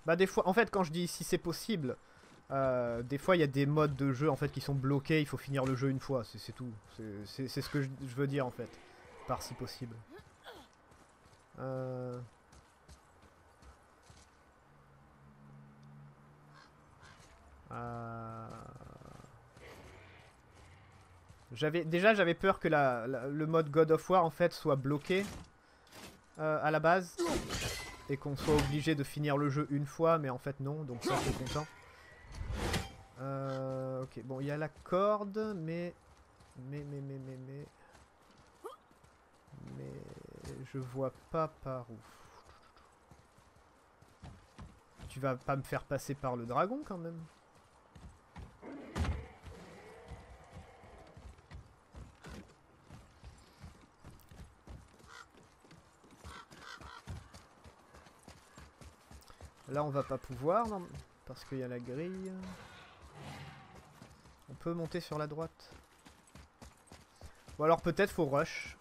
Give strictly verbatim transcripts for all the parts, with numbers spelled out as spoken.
Bah des fois, en fait quand je dis si c'est possible, euh, des fois il y a des modes de jeu en fait qui sont bloqués, il faut finir le jeu une fois, c'est tout. C'est ce que je, je veux dire en fait, par si possible. Euh... Euh... J'avais déjà j'avais peur que la, la, le mode God of War en fait soit bloqué euh, à la base et qu'on soit obligé de finir le jeu une fois, mais en fait non, donc ça je suis content. Euh, ok, bon il y a la corde, mais mais mais mais mais mais mais je vois pas par où. Tu vas pas me faire passer par le dragon quand même? Là on va pas pouvoir non, parce qu'il y a la grille. On peut monter sur la droite. Ou alors peut-être faut rush.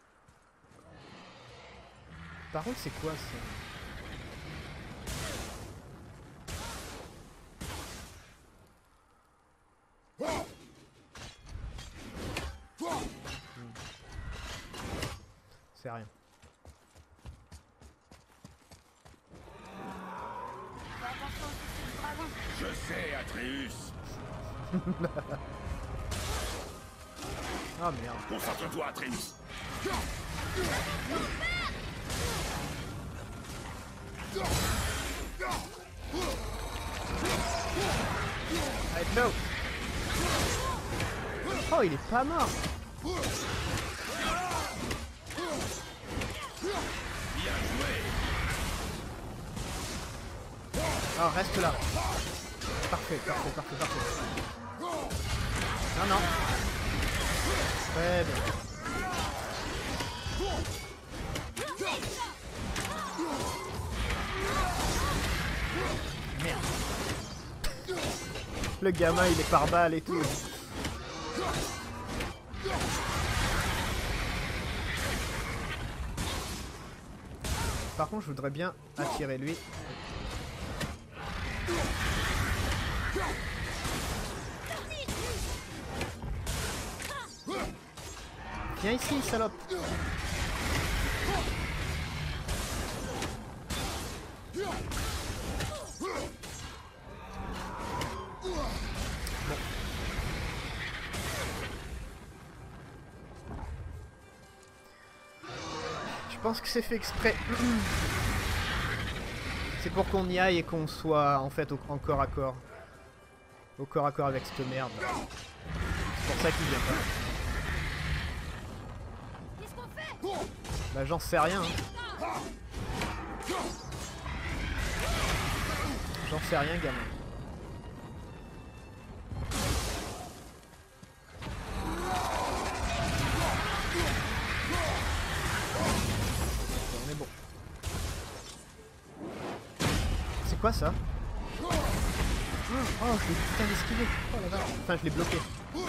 Par contre c'est quoi ça? Hmm. C'est rien. Je sais, Atreus. Ah merde. Concentre-toi, Atreus. Allez, no. Oh, il est pas mort. Bien joué. Ah, reste là. Parfait, parfait, parfait, parfait. Non, non. Très bien. Merde. Le gamin, il est par balle et tout. Par contre, je voudrais bien attirer lui. Viens ici, salope. Bon. Je pense que c'est fait exprès. C'est pour qu'on y aille et qu'on soit en fait au, en corps à corps. Au corps à corps avec cette merde. C'est pour ça qu'il vient pas. Bah j'en sais rien. Hein. J'en sais rien, gamin. On est bon. C'est quoi ça? Oh, oh je l'ai putain esquivé. Oh la vache. Enfin, je l'ai bloqué.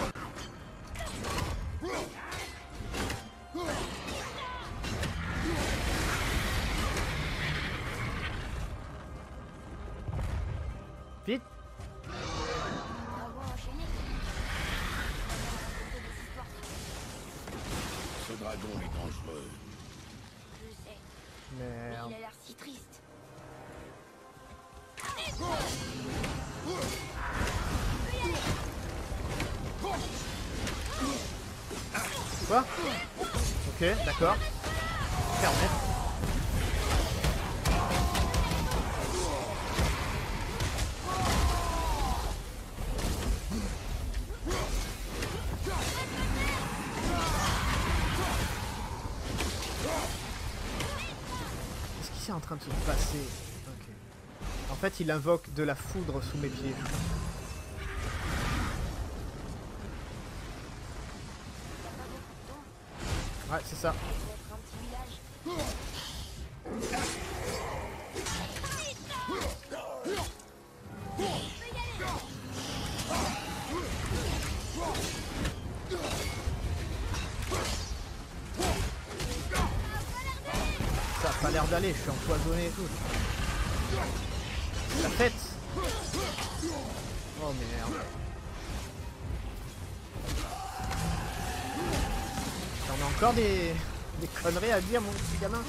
Vite. Ce dragon est dangereux. Je sais. Merde. Il a l'air si triste. Quoi? Ok, d'accord. Fermé. Qu'est-ce qui est en train de se passer? Ok. En fait, il invoque de la foudre sous mes pieds. Ouais, c'est ça. Ça a pas l'air d'aller, je suis empoisonné et tout. La fête. Oh merde. On a encore des, des conneries à dire, mon petit gamin.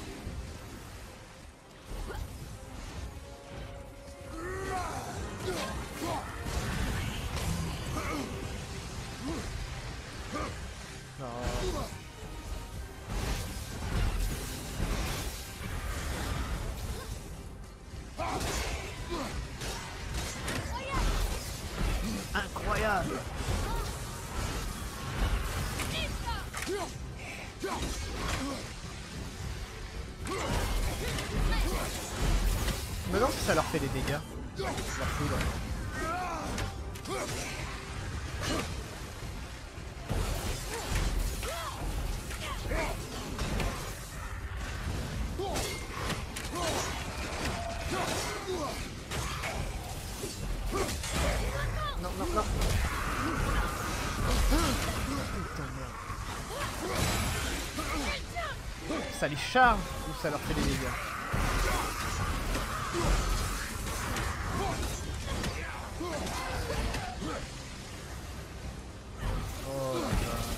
Incroyable. Maintenant si ça leur fait des dégâts. Leur foudre. Non, non, non. Putain, merde. Ça les charme ou ça leur fait des dégâts? Oh la vache.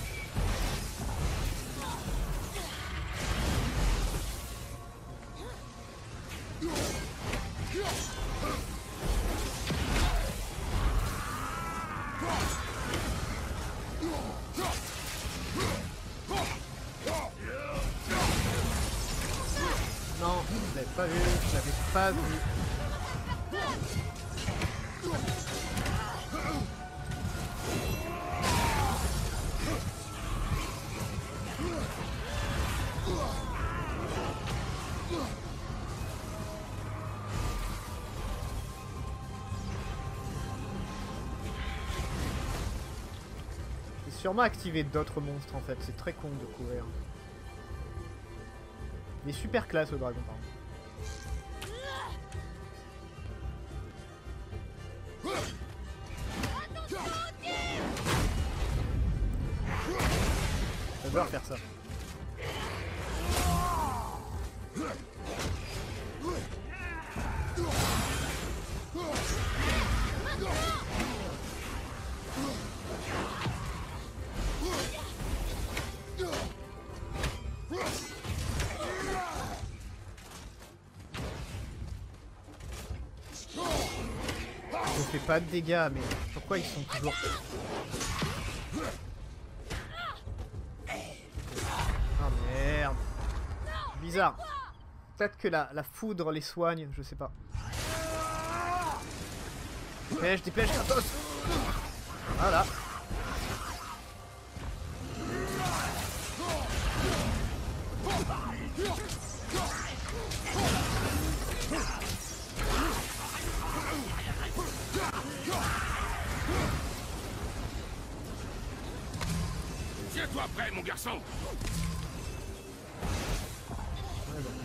Non, je l'avais pas vu, je l'avais pas vu. J'ai sûrement activé d'autres monstres en fait, c'est très con de courir. Il est super classe le dragon par contre. J'adore faire ça. Je fais pas de dégâts, mais pourquoi ils sont toujours... Oh merde. Bizarre. Peut-être que la, la foudre les soigne, je sais pas. Dépêche, dépêche, Kratos. Voilà. Tiens-toi prêt, mon garçon. Ouais, bon.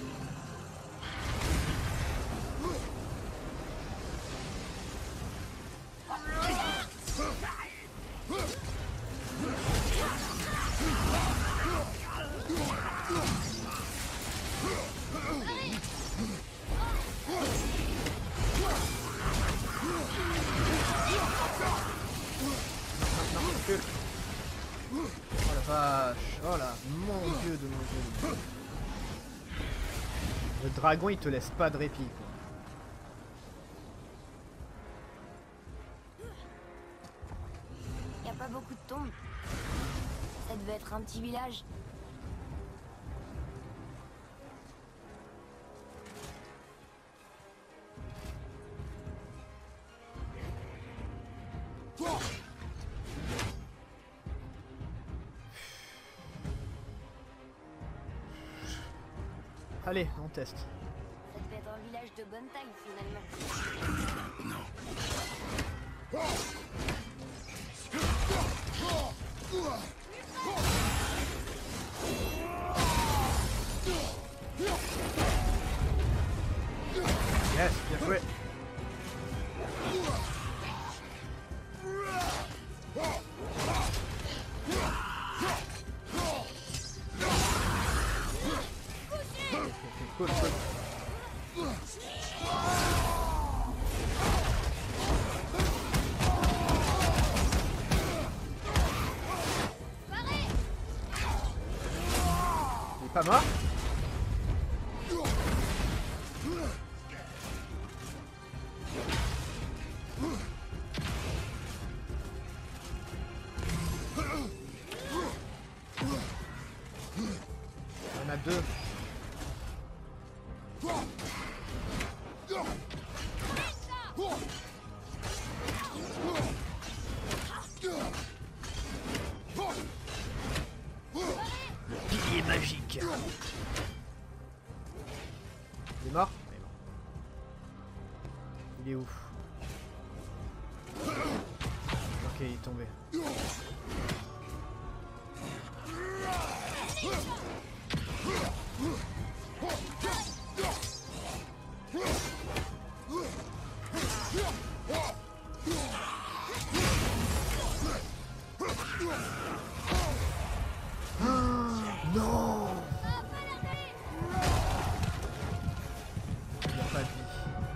Oh la vache, oh là, mon dieu de mon dieu de mon dieu. Le dragon il te laisse pas de répit quoi. Y a pas beaucoup de tombes. Ça devait être un petit village. Allez, on teste. Ça devait être un village de bonne taille finalement. Yes, bien joué. Cool, cool. Pas mort. On a deux. Pilier magique. Il est mort? Il est mort. Il est où? Ok, il est tombé. Non! Il n'y a pas de vie.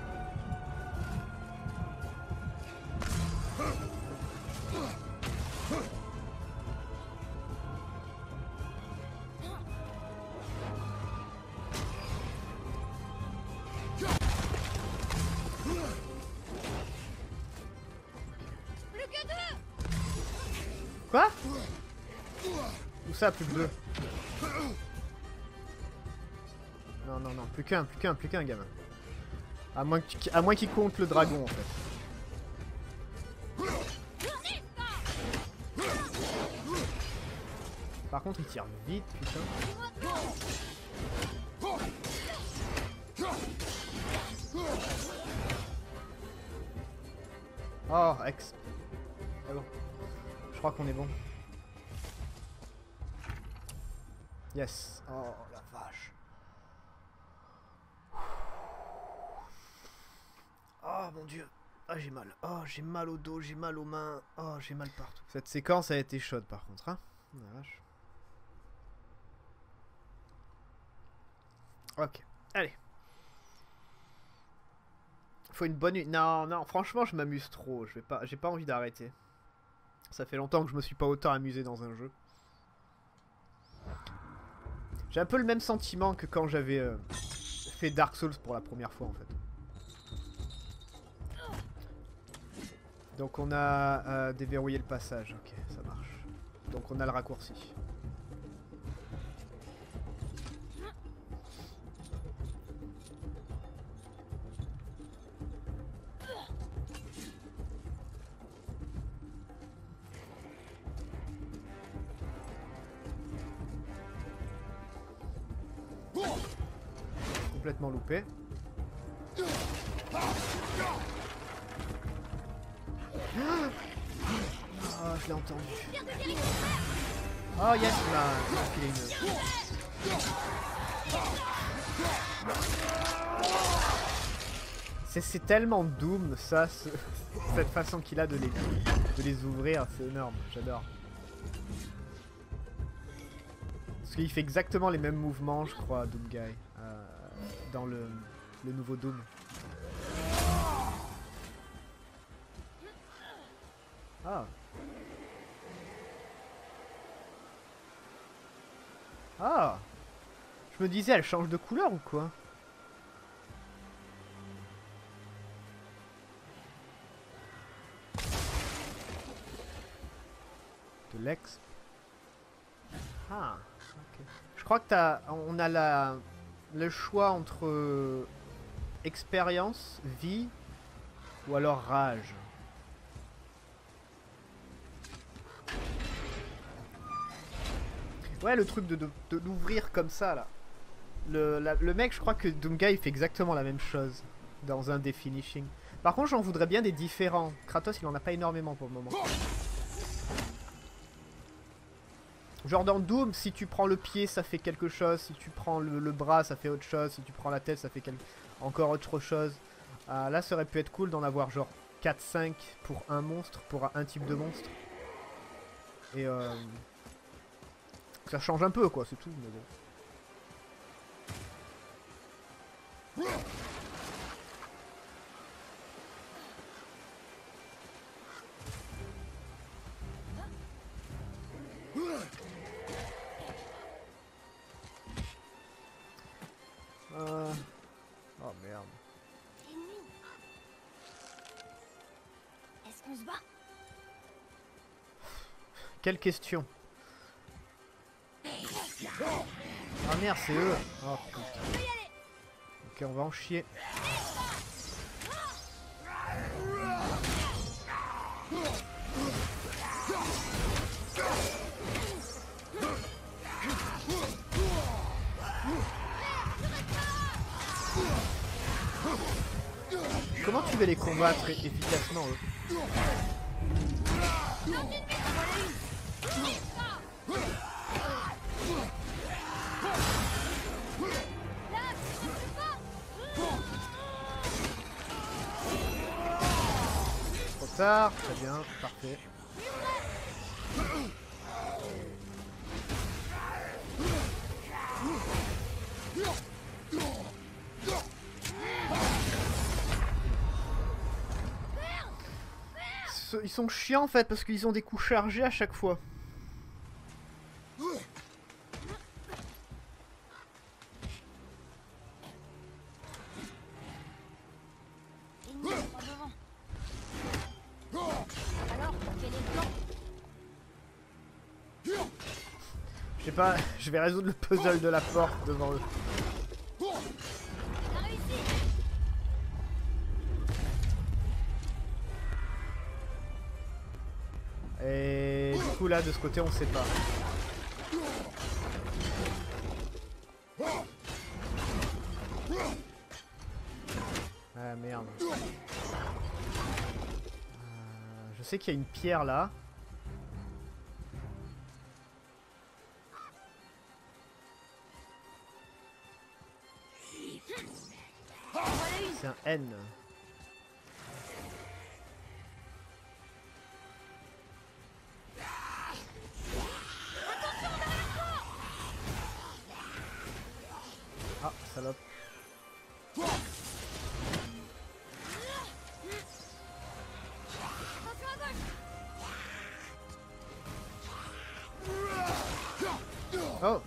Quoi? Où ça, plus que deux? Non, non, non, plus qu'un, plus qu'un, plus qu'un, gamin. À moins qu'il à moins qu'il compte le dragon, en fait. Par contre, il tire vite, putain. Oh, ex. C'est bon. Je crois qu'on est bon. Yes. Oh la vache. Oh mon dieu. Ah j'ai mal. Oh j'ai mal au dos, j'ai mal aux mains. Oh j'ai mal partout. Cette séquence a été chaude par contre. Hein. La vache. Ok. Allez. Faut une bonne... Non, non, franchement je m'amuse trop. Je vais pas... J'ai pas envie d'arrêter. Ça fait longtemps que je me suis pas autant amusé dans un jeu. J'ai un peu le même sentiment que quand j'avais euh, fait Dark Souls pour la première fois en fait. Donc on a euh, déverrouillé le passage, ok ça marche. Donc on a le raccourci. Complètement loupé. Oh, je l'ai entendu. Oh yes, il m'a filé une... C'est tellement Doom ça, ce... cette façon qu'il a de les, de les ouvrir, c'est énorme, j'adore. Parce qu'il fait exactement les mêmes mouvements, je crois, Doom Guy, euh, dans le, le nouveau Doom. Ah. Ah. Je me disais, elle change de couleur ou quoi? De l'ex. Ah. Ok. Je crois que t'as, on a la, le choix entre euh, expérience, vie ou alors rage. Ouais, le truc de, de, de l'ouvrir comme ça là. Le, la, le mec, je crois que Doomguy fait exactement la même chose dans un des finishing. Par contre, j'en voudrais bien des différents. Kratos, il en a pas énormément pour le moment. Genre dans Doom, si tu prends le pied, ça fait quelque chose. Si tu prends le, le bras, ça fait autre chose. Si tu prends la tête, ça fait quelque... encore autre chose. Euh, là, ça aurait pu être cool d'en avoir genre quatre cinq pour un monstre, pour un type de monstre. Et euh... ça change un peu quoi, c'est tout, mais bon. Quelle question? Ah merde, c'est eux. Oh putain. Ok, on va en chier. Comment tu vas les combattre efficacement eux? Trop tard, très bien, parfait. Ils sont chiants en fait parce qu'ils ont des coups chargés à chaque fois. Je sais pas, je vais résoudre le puzzle de la porte devant eux. Et du coup là de ce côté on sait pas. Ah merde. Euh, je sais qu'il y a une pierre là. C'est un N. Ah, salope. Oh.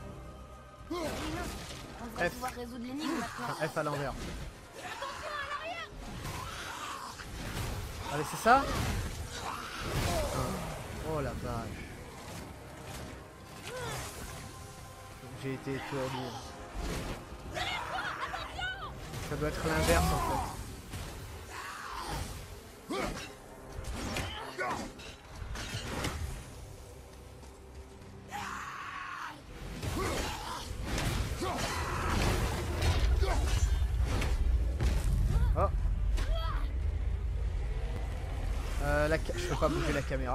On va pouvoir résoudre l'énigme maintenant. Enfin, F à l'envers. Allez, c'est ça? Oh la vache. J'ai été étourdi. Ça doit être l'inverse en fait. Oh. Euh, la ca- je peux pas bouger la caméra.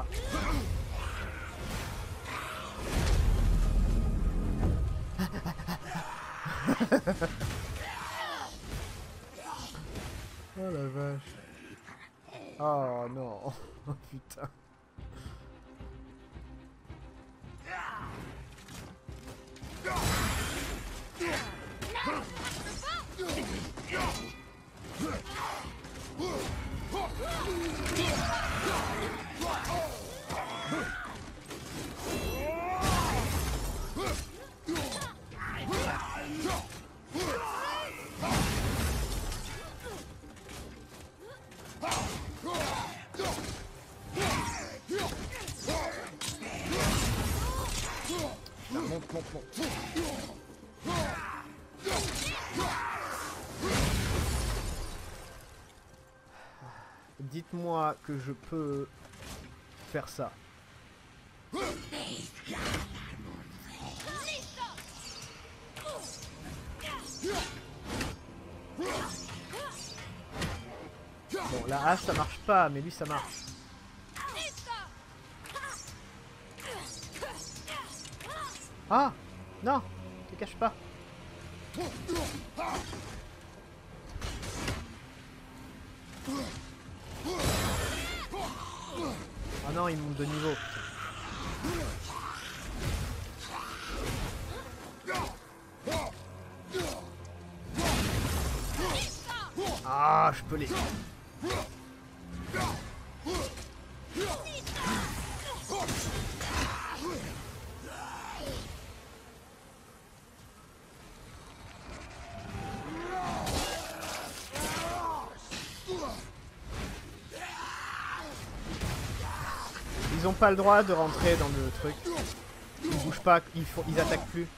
Oh la vache. Oh non. Oh putain. Monte, monte, monte. Dites-moi que je peux faire ça. Bon, la hache ça marche pas, mais lui ça marche. Ah! Non! Te cache pas! Ah non, il monte de niveau. Ah, je peux les... Ils ils ont pas le droit de rentrer dans le truc. Ils bougent pas, ils, font, ils attaquent plus.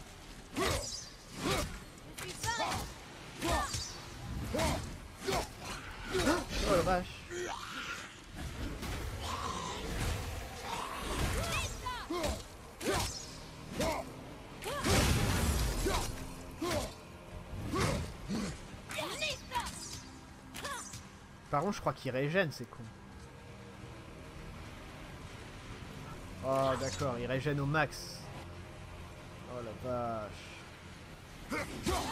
Oh la vache. Par contre, je crois qu'il régène, c'est con. Oh, d'accord, il régène au max. Oh la vache.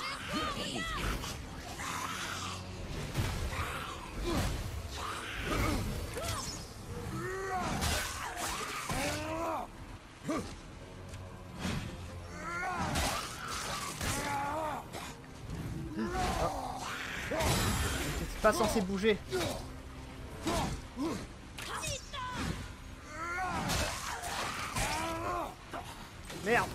C'est pas censé bouger. Merde.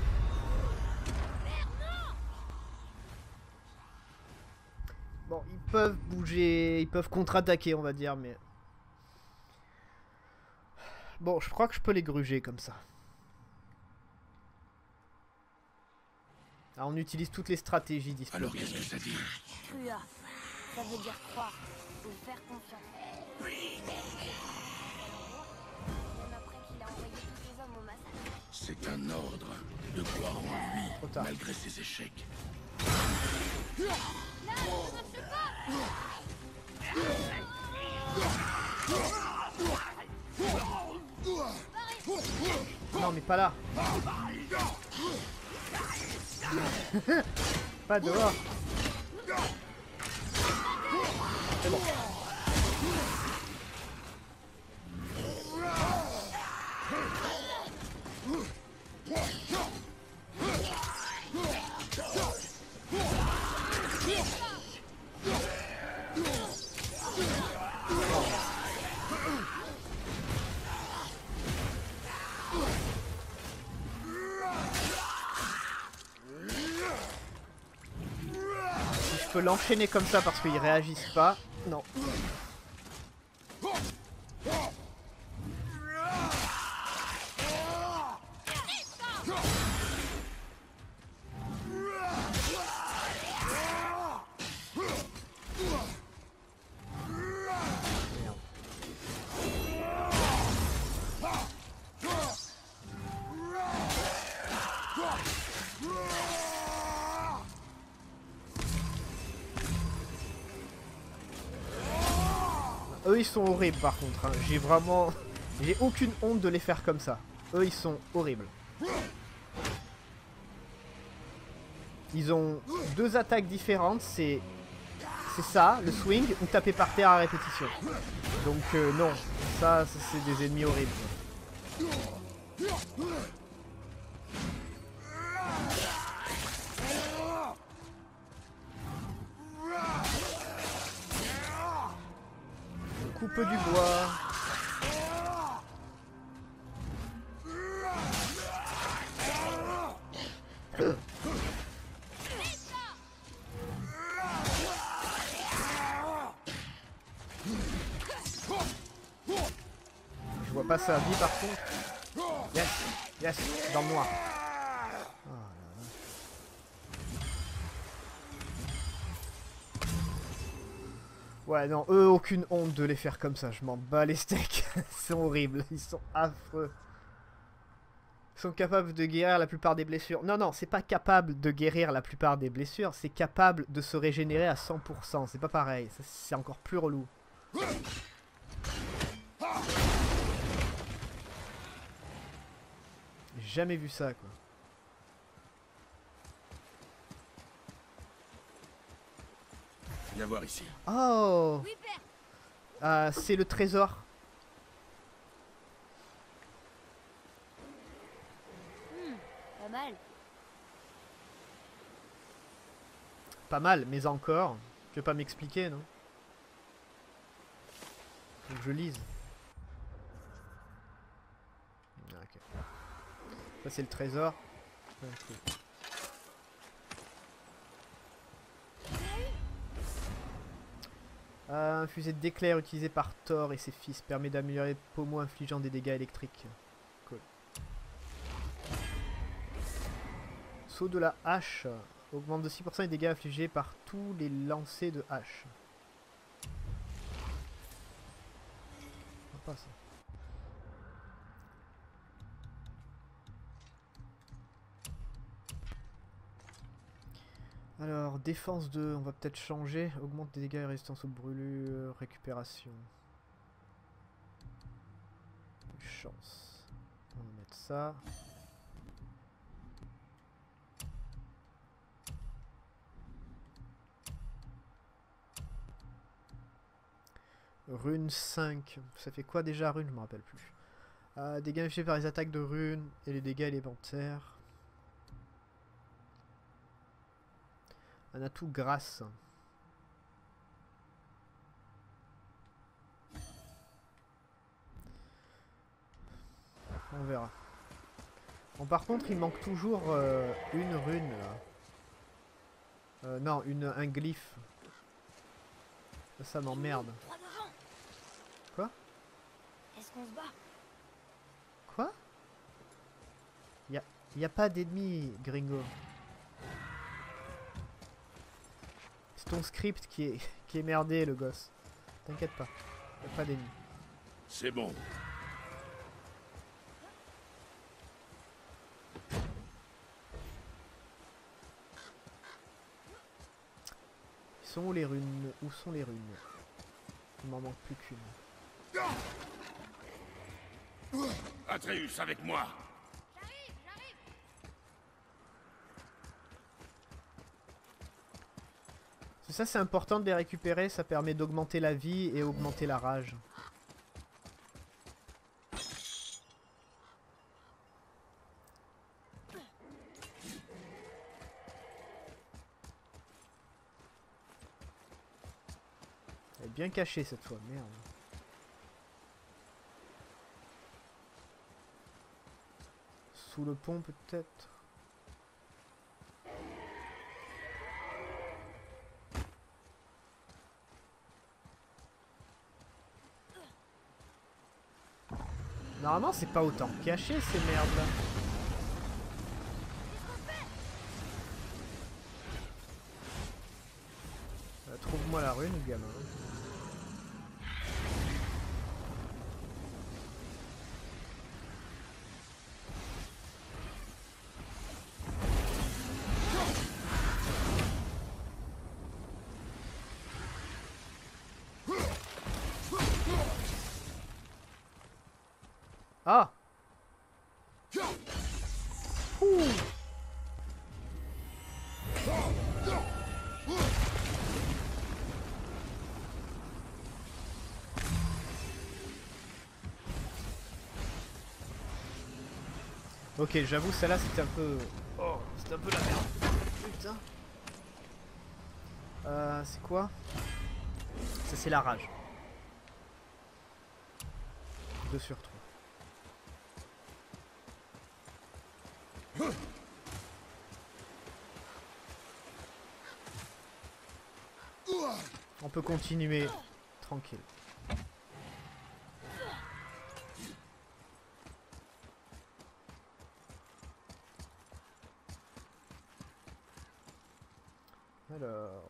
Bon, ils peuvent bouger, ils peuvent contre-attaquer, on va dire, mais... Bon, je crois que je peux les gruger comme ça. Alors, on utilise toutes les stratégies disponibles. Alors qu'est-ce que ça dit? Crua, ça veut dire croire ou faire confiance. Même après qu'il a envoyé tous ses hommes au massacre. C'est un ordre de croire en lui, Trop tard. malgré ses échecs. Non, mais pas là. Pas dehors. C'est bon. Je peux l'enchaîner comme ça parce qu'ils réagissent pas. Non. Eux ils sont horribles par contre, hein. J'ai vraiment... J'ai aucune honte de les faire comme ça. Eux ils sont horribles. Ils ont deux attaques différentes, c'est... C'est ça, le swing, ou taper par terre à répétition. Donc euh, non, ça, ça c'est des ennemis horribles. Coupe du bois. Je vois pas sa vie par contre. Yes, yes, dans le noir. Oh là là. Ouais, non, eux, aucune honte de les faire comme ça. Je m'en bats les steaks. Ils sont horribles. Ils sont affreux. Ils sont capables de guérir la plupart des blessures. Non, non, c'est pas capable de guérir la plupart des blessures. C'est capable de se régénérer à cent pour cent. C'est pas pareil. C'est encore plus relou. J'ai jamais vu ça, quoi. Viens voir ici. Oh, Oui, père. euh, c'est le trésor. Hmm, pas mal. Pas mal, mais encore. Tu veux pas m'expliquer, non? Faut que je lise. Ah, ok. Ça c'est le trésor. Okay. Euh, un fusée d'éclair utilisé par Thor et ses fils permet d'améliorer les pommeaux infligeant des dégâts électriques. Cool. Saut de la hache. Augmente de six pour cent les dégâts infligés par tous les lancers de hache. Pas ça. Alors, défense deux, on va peut-être changer. Augmente les dégâts et résistance aux brûlures, récupération. Chance. On va mettre ça. Rune cinq. Ça fait quoi déjà rune? Je me rappelle plus. Euh, dégâts infligés par les attaques de runes et les dégâts élémentaires. Un atout grâce. On verra. Bon, par contre, il manque toujours euh, une rune. Là. Euh, non, une, un glyphe. Ça, ça m'emmerde. Quoi? Est-ce qu'on se bat? Quoi? Y'a y a pas d'ennemis, gringo. C'est ton script qui est, qui est merdé, le gosse. T'inquiète pas. Y'a pas d'ennemis. C'est bon. Ils sont où les runes? Où sont les runes? Il m'en manque plus qu'une. Atreus, avec moi. J'arrive, j'arrive. C'est ça, c'est important de les récupérer, ça permet d'augmenter la vie et augmenter la rage. Elle est bien cachée cette fois, merde. Sous le pont peut-être. Normalement c'est pas autant caché ces merdes là. Euh, Trouve-moi la rune, gamin. Ah! Ouh. Ok, j'avoue, celle-là c'était un peu... Oh, c'était un peu la merde. Putain. Euh, c'est quoi? Ça c'est la rage. deux sur trois. On peut continuer tranquille. Alors...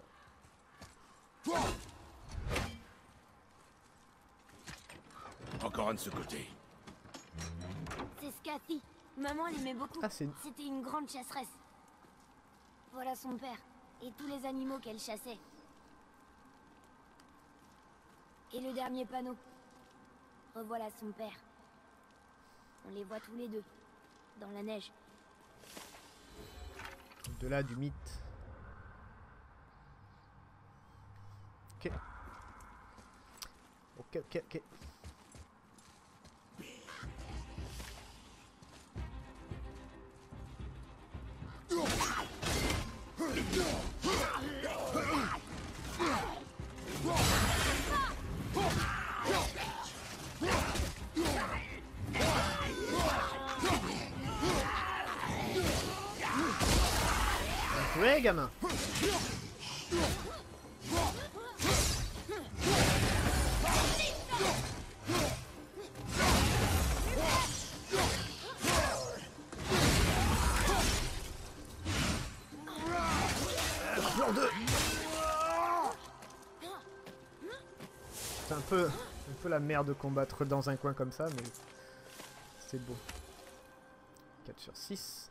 Encore un de ce côté. C'est Scathy. Maman l'aimait beaucoup. Ah, c'est... C'était une grande chasseresse. Voilà son père et tous les animaux qu'elle chassait. Et le dernier panneau. Revoilà son père. On les voit tous les deux, dans la neige. Au-delà du mythe. Ok. Ok, ok, ok. Ouais, gamin. en deux. C'est un peu, un peu la merde de combattre dans un coin comme ça, mais c'est beau. quatre sur six.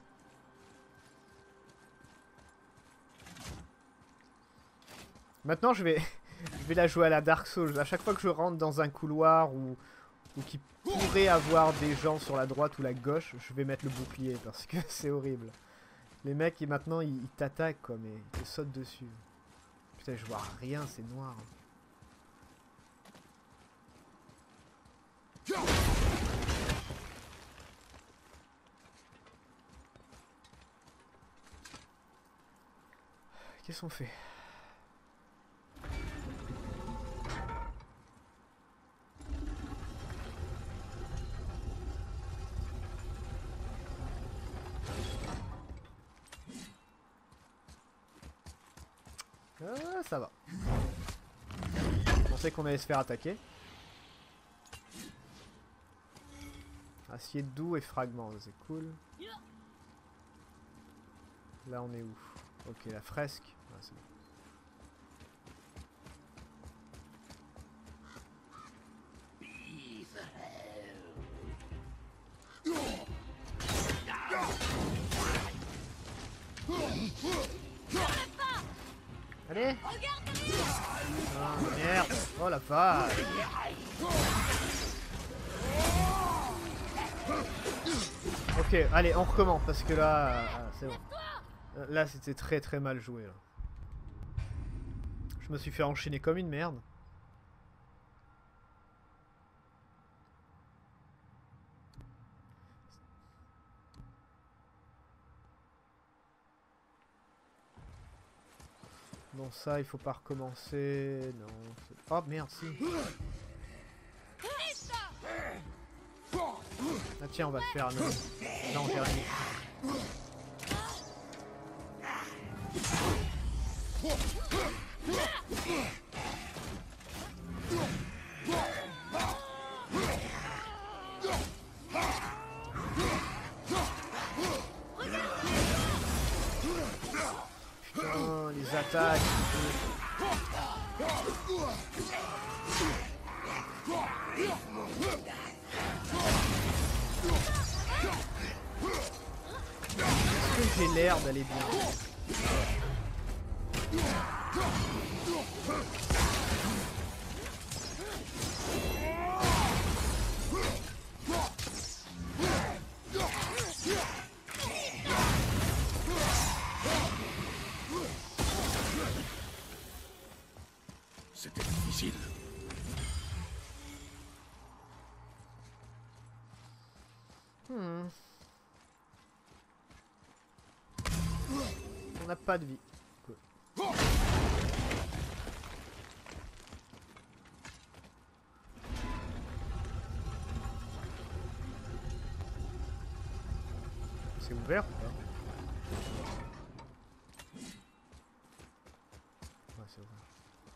Maintenant, je vais, je vais la jouer à la Dark Souls. À chaque fois que je rentre dans un couloir ou, ou qui pourrait avoir des gens sur la droite ou la gauche, je vais mettre le bouclier parce que c'est horrible. Les mecs, ils, maintenant, ils, ils t'attaquent, quoi, mais ils te sautent dessus. Putain, je vois rien, c'est noir. Qu'est-ce qu'on fait? Ah, ça va. Je pensais qu'on allait se faire attaquer. Acier doux et fragments, c'est cool. Là on est où? Ok, la fresque. Ah, c'est bon. Allez! Ah, merde! Oh la vache! Ok, allez, on recommence parce que là, euh, c'est bon. Là, c'était très très mal joué. Là. Je me suis fait enchaîner comme une merde. Bon, ça, il faut pas recommencer. Non. Oh merde, si. Ah tiens, on va faire un... Non, j'ai rien. Putain, les attaques. Est-ce que j'ai l'air d'aller bien? C'était difficile. Hmm. On n'a pas de vie. Cool. C'est ouvert ou pas? Ouais, c'est ouvert.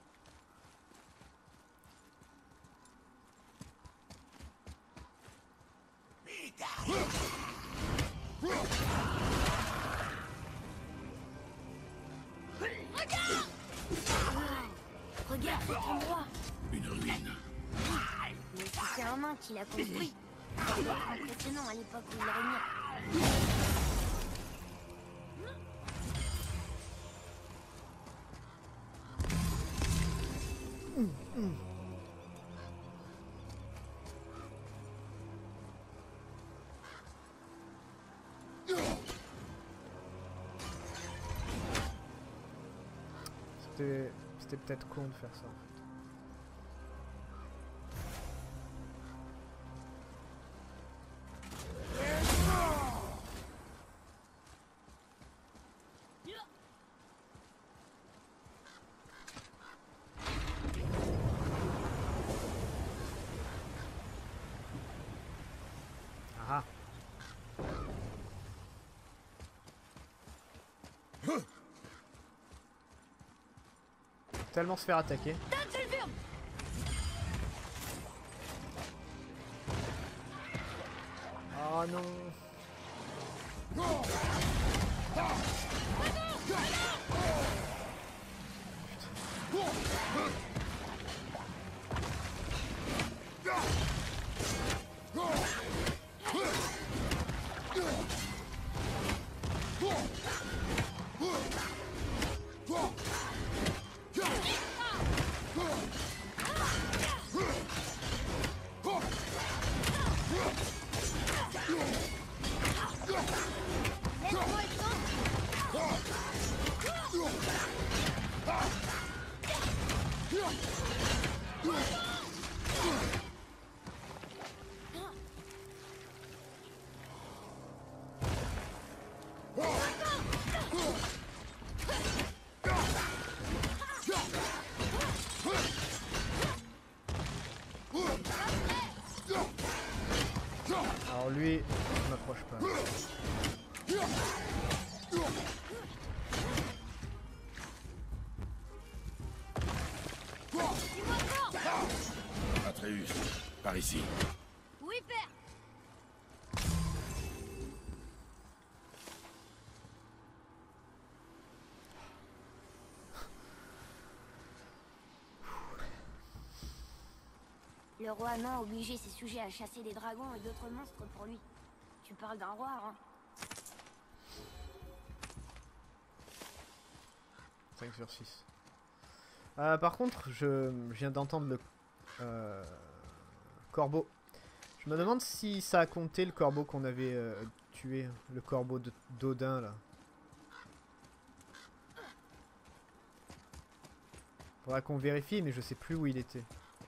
Regarde cet endroit. Une ruine. Mais si c'est un nain qui l'a construit, ça doit être impressionnant à l'époque où il régnait. C'était... C'était peut-être con de faire ça en fait. Ah. Tellement se faire attaquer. Oh non. lui, je m'approche pas. Atreus, par ici. Oui, père. Le roi Nain a obligé ses sujets à chasser des dragons et d'autres monstres pour lui. Tu parles d'un roi, hein? cinq sur six. Euh, par contre, je, je viens d'entendre le euh, corbeau. Je me demande si ça a compté le corbeau qu'on avait euh, tué. Le corbeau d'Odin, là. Faudra qu'on vérifie, mais je sais plus où il était.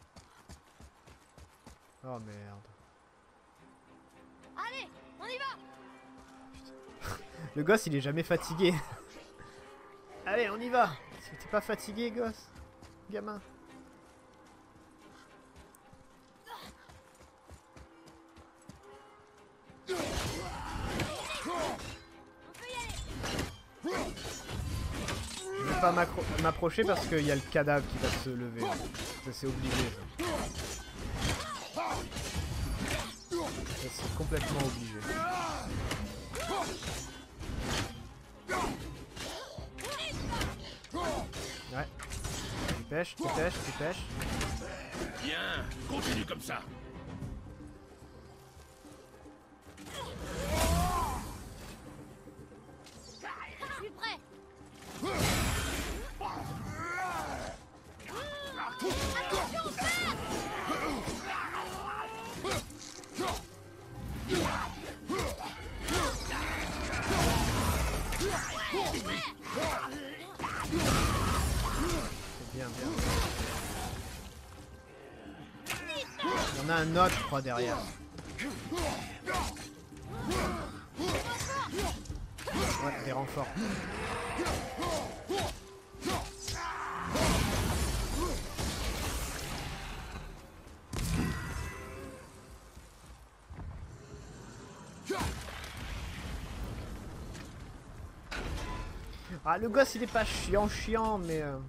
Oh merde. Allez, on y va. Le gosse, il est jamais fatigué. Allez, on y va. T'es pas fatigué, gosse? Gamin. On peut y aller. Je vais pas m'approcher parce qu'il y a le cadavre qui va se lever. Ça, c'est obligé. Ça, ça c'est complètement obligé. Ouais. Tu pêches, tu pêches, tu pêches. Bien, continue comme ça. Je suis prêt. Attention, père. C'est bien, bien. Il y en a un autre, je crois, derrière. Ouais, des renforts. Ah, le gosse, il est pas chiant, chiant, mais... Euh...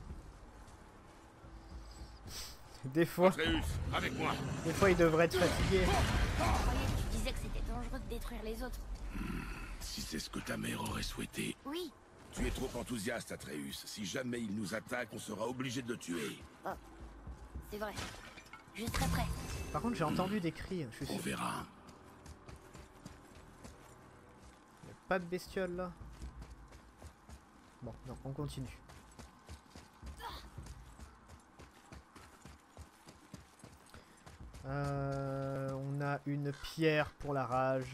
Des fois... Atreus, avec moi. Des fois, il devrait être fatigué. Je croyais que tu disais que c'était dangereux de détruire les autres. Si c'est ce que ta mère aurait souhaité. Oui. Tu es trop enthousiaste, Atreus. Si jamais il nous attaque, on sera obligé de le tuer. Oh. C'est vrai. Je serai prêt. Par contre, j'ai entendu des cris, je suis On sûr. verra. Il n'y a pas de bestiole, là. Bon, non, on continue. Euh, on a une pierre pour la rage.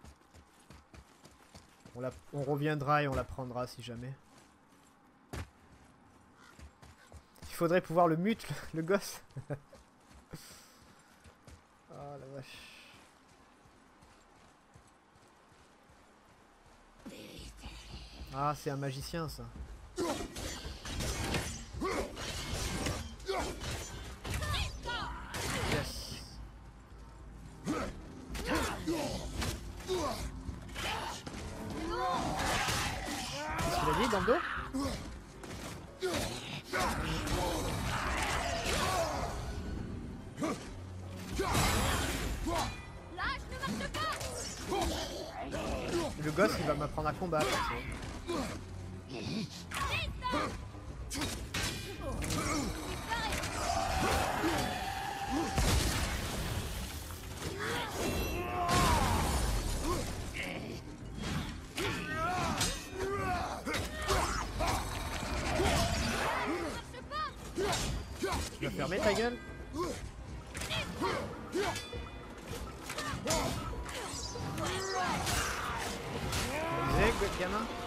On, la, on reviendra et on la prendra si jamais. Il faudrait pouvoir le mute, le, le gosse. Oh la vache. Ah, c'est un magicien, ça. Yes. Qu'est-ce qu'il a dit dans le dos? Lâche, ne marche pas. Le gosse, il va m'apprendre à combattre. Tu vas fermer ta gueule? Vous gamin?